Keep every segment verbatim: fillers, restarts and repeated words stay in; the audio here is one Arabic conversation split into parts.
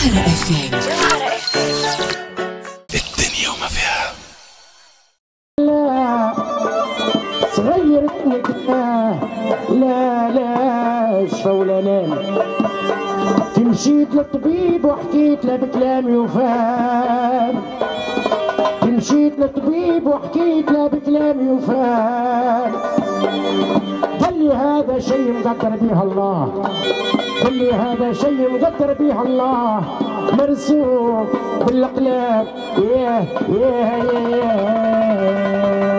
زهرة اف ام. الدنيا وما فيها. لا صغير لا لا شفا ولا نام. تمشيت للطبيب وحكيت له بكلامي وفام. مشيت للطبيب وحكيت له بكلامي وفام. قال لي هذا شيء مقدر به الله، قال لي هذا شيء مقدر به الله، مرسوم بالاقلام. ياه ياه ياه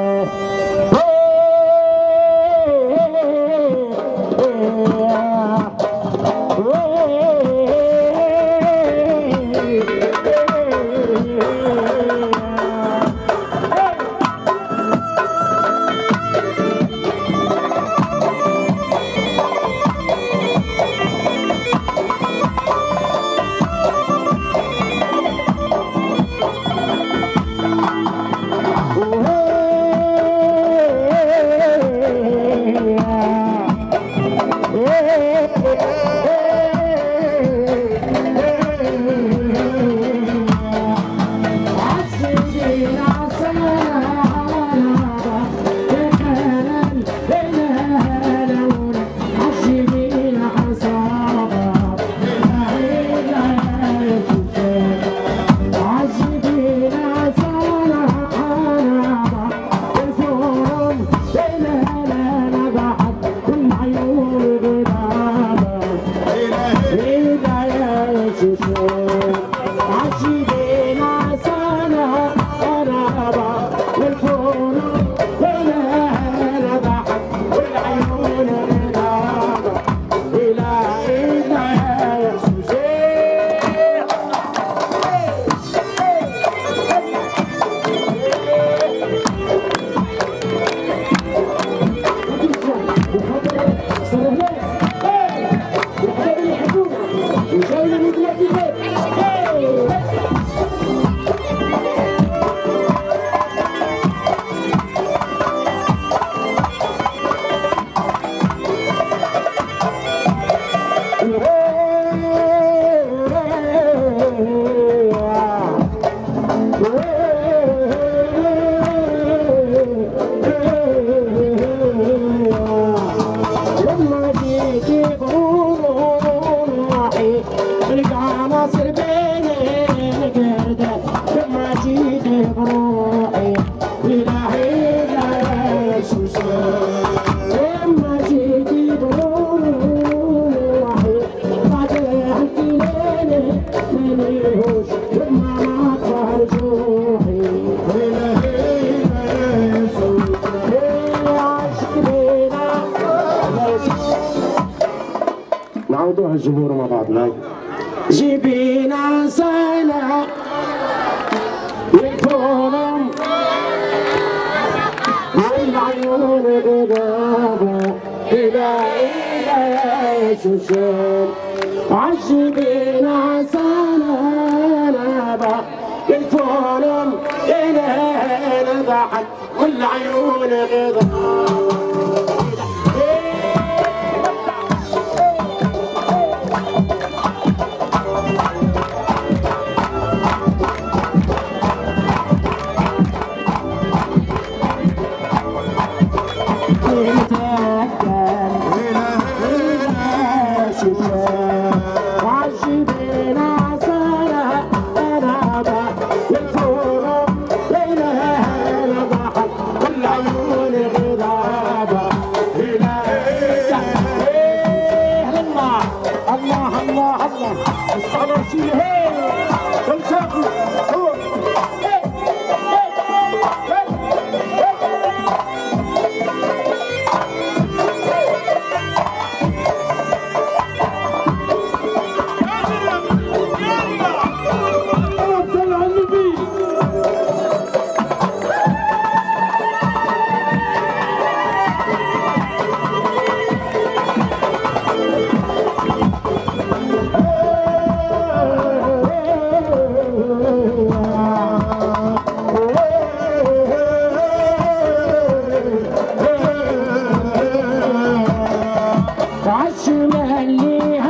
نعودوها الجمهور مع بعضنا. جيبينا صالح الفولم والعيون غضابة إلى إلى شوشان. عجبينا صالح الفولم إلى ضحك والعيون غضابة. عشنا اللي